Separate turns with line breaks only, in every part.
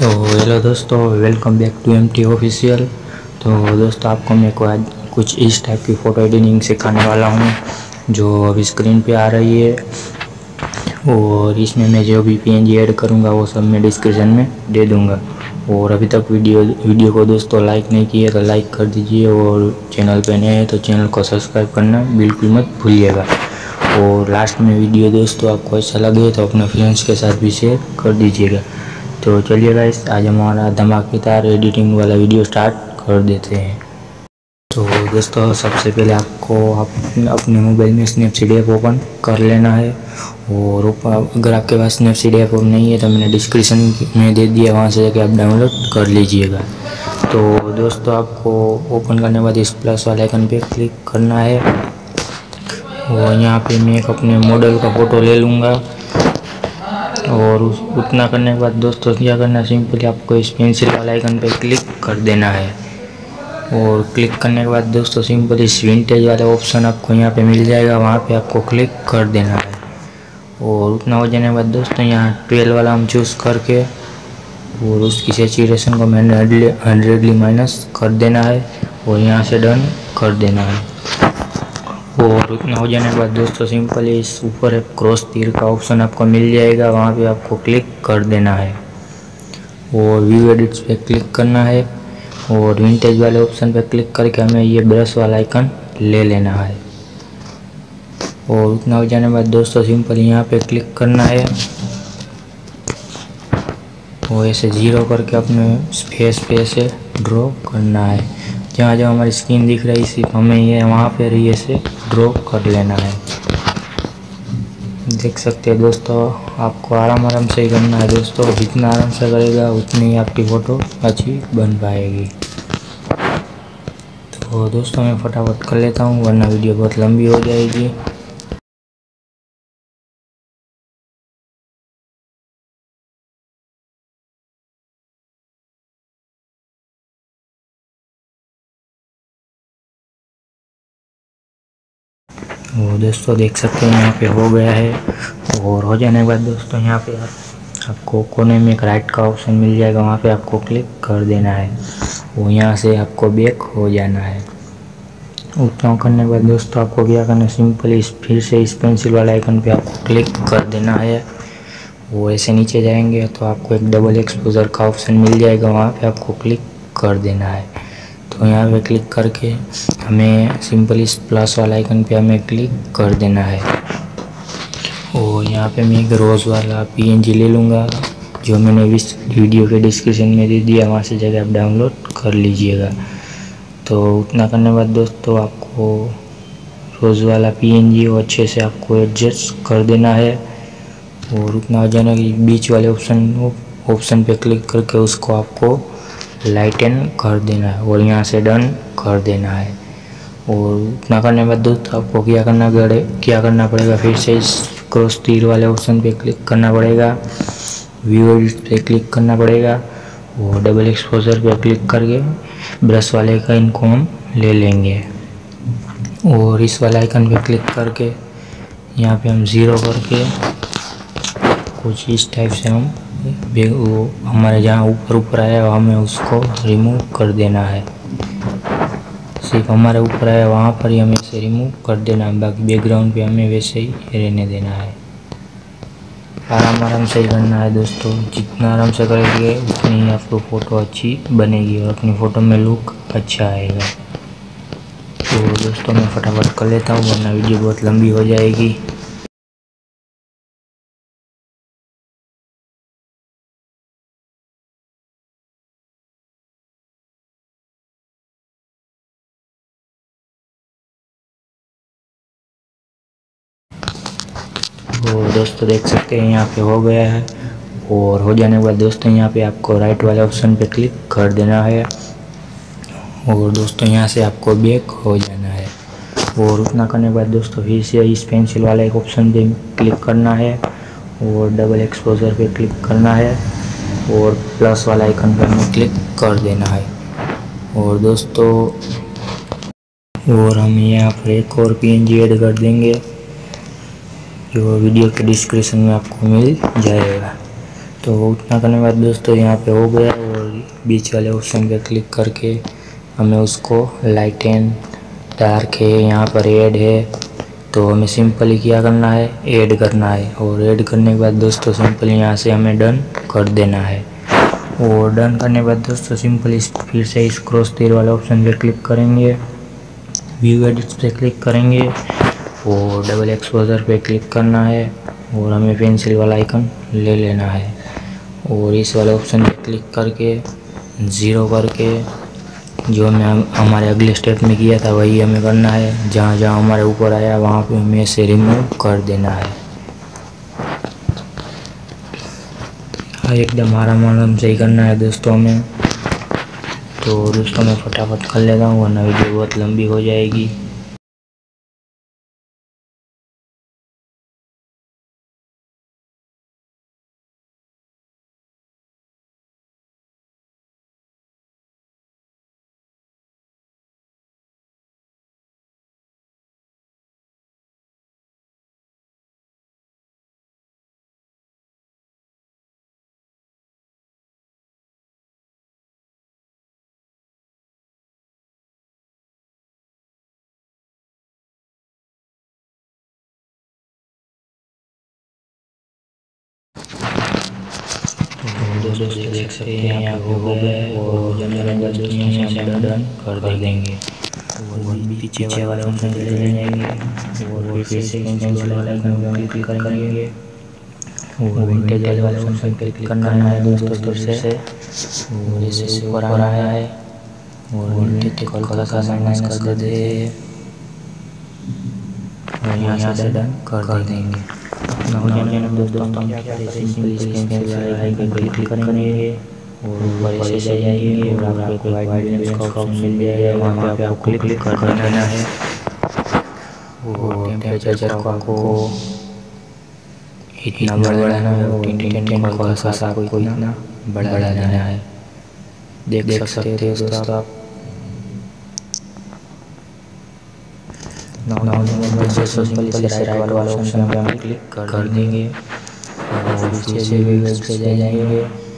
तो हेलो दोस्तों, welcome back to MT official. तो दोस्तों, आपको मैं को आज कुछ इस टाइप की फ़ोटो एडिटिंग सिखाने वाला हूं जो अभी स्क्रीन पे आ रही है। और इसमें मैं जो भी PNG ऐड करूंगा वो सब मैं डिस्क्रिप्शन में दे दूंगा। और अभी तक वीडियो को दोस्तों लाइक नहीं किए तो लाइक कर दीजिए, और चैनल पे नए हैं तो चैनल को सब्सक्राइब करना बिल्कुल मत भूलिएगा। और लास्ट में वीडियो दोस्तों आपको अच्छा लगे तो अपने फ्रेंड्स के साथ भी शेयर कर दीजिएगा। तो चलिए गाइस, आज हमारा धमाकेदार एडिटिंग वाला वीडियो स्टार्ट कर देते हैं। तो दोस्तों, सबसे पहले आपको अपने मोबाइल में स्नैपसीड ऐप ओपन कर लेना है। और अगर आपके पास स्नैपसीड ऐप नहीं है तो मैंने डिस्क्रिप्शन में दे दिया, वहाँ से जाके आप डाउनलोड कर लीजिएगा। तो दोस्तों, आपको ओपन करने के बाद इस प्लस वाले आइकन पे क्लिक करना है। और यहाँ पे मैं एक अपने मॉडल का फ़ोटो ले लूँगा। और उतना करने के बाद दोस्तों क्या करना, सिंपली आपको इस पेंसिल वाला आइकन पे क्लिक कर देना है। और क्लिक करने के बाद दोस्तों सिंपली इस विंटेज वाला ऑप्शन आपको यहाँ पे मिल जाएगा, वहाँ पे आपको क्लिक कर देना है। और उतना हो जाने के बाद दोस्तों यहाँ 12 वाला हम चूज़ करके और उसकी सैचुरेशन को मैंने 100 माइनस कर देना है। और यहाँ से डन कर देना है। और उतना हो जाने के बाद दोस्तों सिंपली इस ऊपर एक क्रॉस तीर का ऑप्शन आपको मिल जाएगा, वहाँ पे आपको क्लिक कर देना है। और व्यू एडिट्स पे क्लिक करना है। और विंटेज वाले ऑप्शन पे क्लिक करके हमें ये ब्रश वाला आइकन ले लेना है। और उतना हो जाने के बाद दोस्तों सिंपली यहाँ पे क्लिक करना है। और ऐसे जीरो करके अपने फेस पे ऐसे ड्रॉ करना है। जहाँ जहाँ हमारी स्किन दिख रही है सिर्फ हमें ये वहाँ पर ही ऐसे ड्रॉ कर लेना है। देख सकते हैं दोस्तों, आपको आराम से ही करना है दोस्तों। जितना आराम से करेगा उतनी ही आपकी फ़ोटो अच्छी बन पाएगी। तो दोस्तों मैं फटाफट कर लेता हूँ, वरना वीडियो बहुत लंबी हो जाएगी। वो दोस्तों देख सकते हैं यहाँ पे हो गया है। और हो जाने के बाद दोस्तों यहाँ पे आपको कोने में एक राइट का ऑप्शन मिल जाएगा, वहाँ पे आपको क्लिक कर देना है। वो यहाँ से आपको बैक हो जाना है। उतना करने के बाद दोस्तों आपको क्या करना है, सिंपली फिर से इस पेंसिल वाला आइकन पे आपको क्लिक कर देना है। वो ऐसे नीचे जाएंगे तो आपको एक डबल एक्सपोजर का ऑप्शन मिल जाएगा, वहाँ पे आपको क्लिक कर देना है। तो यहाँ पे क्लिक करके हमें सिंपली इस प्लस वाला आइकन पे हमें क्लिक कर देना है। और यहाँ पे मैं एक रोज़ वाला PNG ले लूँगा, जो मैंने इस वीडियो के डिस्क्रिप्शन में दे दिया, वहाँ से जाकर आप डाउनलोड कर लीजिएगा। तो उतना करने के बाद दोस्तों आपको रोज़ वाला PNG वो अच्छे से आपको एडजस्ट कर देना है। और उतना हो जाना कि बीच वाले ऑप्शन पे क्लिक करके उसको आपको लाइटन कर देना है। और यहाँ से डन कर देना है। और उतना करने के बाद दोस्तों आपको क्या करना पड़ेगा, फिर से इस क्रॉस तीर वाले ऑप्शन पे क्लिक करना पड़ेगा, व्यू पे क्लिक करना पड़ेगा। और डबल एक्सपोजर पे क्लिक करके ब्रश वाले का इनको हम ले लेंगे। और इस वाले आइकन पे क्लिक करके यहाँ पे हम ज़ीरो करके कुछ इस टाइप से हम वो हमारे जहाँ ऊपर आया हमें उसको रिमूव कर देना है। सिर्फ हमारे ऊपर आया वहाँ पर ही हमें इसे रिमूव कर देना है, बाकी बैकग्राउंड पे हमें वैसे ही रहने देना है। आराम से ही करना है दोस्तों। जितना आराम से करेंगे उतनी ही आपको फ़ोटो अच्छी बनेगी और अपनी फ़ोटो में लुक अच्छा आएगा। तो दोस्तों मैं फटाफट कर लेता हूँ, वरना वीडियो बहुत लंबी हो जाएगी। और दोस्तों देख सकते हैं यहाँ पे हो गया है। और हो जाने के बाद दोस्तों यहाँ पे आपको राइट वाले ऑप्शन पे क्लिक कर देना है। और दोस्तों यहाँ से आपको बैक हो जाना है। और उतना करने के बाद दोस्तों फिर से इस पेंसिल वाला एक ऑप्शन पे क्लिक करना है। और डबल एक्सपोजर पे क्लिक करना है। और प्लस वाला आइकन पर हमें क्लिक कर देना है। और दोस्तों और हम यहाँ पर एक और PNG ऐड कर देंगे, जो वीडियो के डिस्क्रिप्शन में आपको मिल जाएगा। तो उतना करने के बाद दोस्तों यहाँ पे हो गया, और बीच वाले ऑप्शन पे क्लिक करके हमें उसको लाइट एंड डार्क है, यहाँ पर ऐड है, तो हमें सिंपली क्या करना है, ऐड करना है। और ऐड करने के बाद दोस्तों सिंपली यहाँ से हमें डन कर देना है। और डन करने के बाद दोस्तों सिंपली फिर से इस क्रॉस तीर वाले ऑप्शन पे क्लिक करेंगे, व्यू एडिट्स पे क्लिक करेंगे और डबल एक्सपोजर पे क्लिक करना है, और हमें पेंसिल वाला आइकन ले लेना है और इस वाले ऑप्शन पे क्लिक करके ज़ीरो करके जो हमने हमारे अगले स्टेप में किया था वही हमें करना है। जहाँ जहाँ हमारे ऊपर आया वहाँ पे हमें इसे रिमूव कर देना है। हाँ, एकदम आराम से ही करना है दोस्तों हमें। तो दोस्तों मैं फटाफट कर लेता हूँ वरना वीडियो बहुत लंबी हो जाएगी। दोस्तों देख सकते हैं यहाँ पे हो गया है, और जनरल दोस्तों यहाँ से हम डन कर देंगे। और पीछे वाले ऑप्शन पे चले जाएंगे और फिर से पेंसिल वाले आइकन पे क्लिक करेंगे और विंटेज वाले ऑप्शन पे क्लिक करना है दोस्तों फिर से, और इसे ऊपर आना है और विंटेज को हल्का सा माइनस कर देते हैं और यहाँ से डन कर देंगे। दोस्तों हम क्या करें, सिंपली पेंसिल वाले आइकन पे क्लिक करेंगे और ऊपर ऐसे जाएंगे और आपको वाइट बैलेंस का ऑप्शन मिल जाएगा, वहाँ पे आपको क्लिक कर देना है। और टेम्परेचर को आपको इतना बढ़ाना है और टेन को आपको इतना बढ़ा देना है। देख सकते हैं दोस्तों आप। सिंपली से राइट वाला ऑप्शन पे हम क्लिक कर देंगे और पीछे से व्यूज पे जाएंगे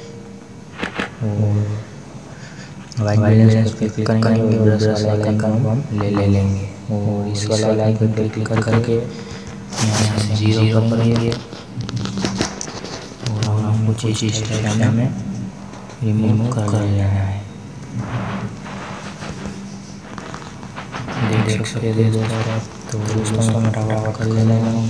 और वाइट बैलेंस पे क्लिक करेंगे और ब्रश वाला आइकन हम ले लेंगे और इस वाला आइकन पे क्लिक करके यहाँ से जीरो करेंगे और हम कुछ इस टाइप से हमें रिमूव कर लेना है। देख सकते हैं दोस्तों। तो दोस्तों मैं फटाफट कर लेना हूँ।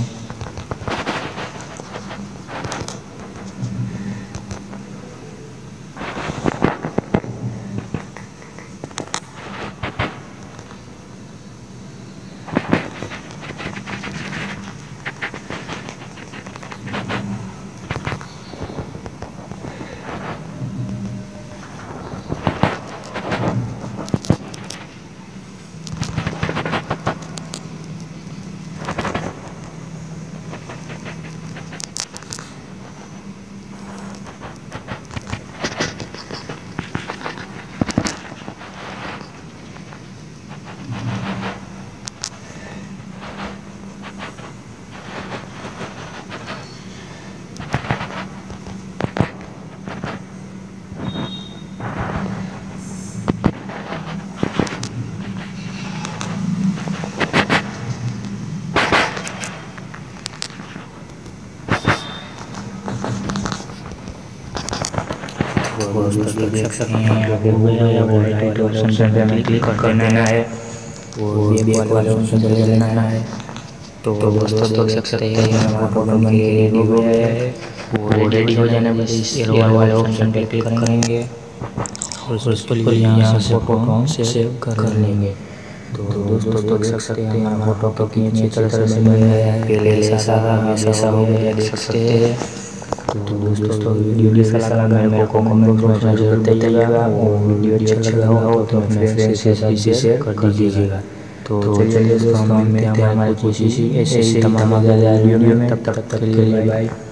दोस्तों देख सकते हैं यहाँ पे हो गया और राइट ऑप्शन पे हमें क्लिक कर देना है और बैक वाले ऑप्शन पे चले जाना है। तो दोस्तों देख सकते हैं हमारा फोटो बन के रेडी हो गया है और रेडी हो जाने पर इस एरो वाले ऑप्शन पे क्लिक करेंगे और सिंपली यहाँ से फोटो हम सेव कर लेंगे। तो दोस्तों देख सकते हैं हमारा फोटो कितनी अच्छी तरह से बन गया है, पहले ऐसा था वैसा हो गया देख सकते हैं। तो दोस्तों वीडियो कैसा लगा मेरे को कमेंट बॉक्स में जरूर बताइएगा और वीडियो अच्छा लगा हो तो अपने फ्रेंड्स के साथ शेयर कर दीजिएगा। तो चलिए दोस्तों हम मिलते हैं हमारी कोशिश ऐसे ही तमाम वीडियो में, तब तक के लिए बाय।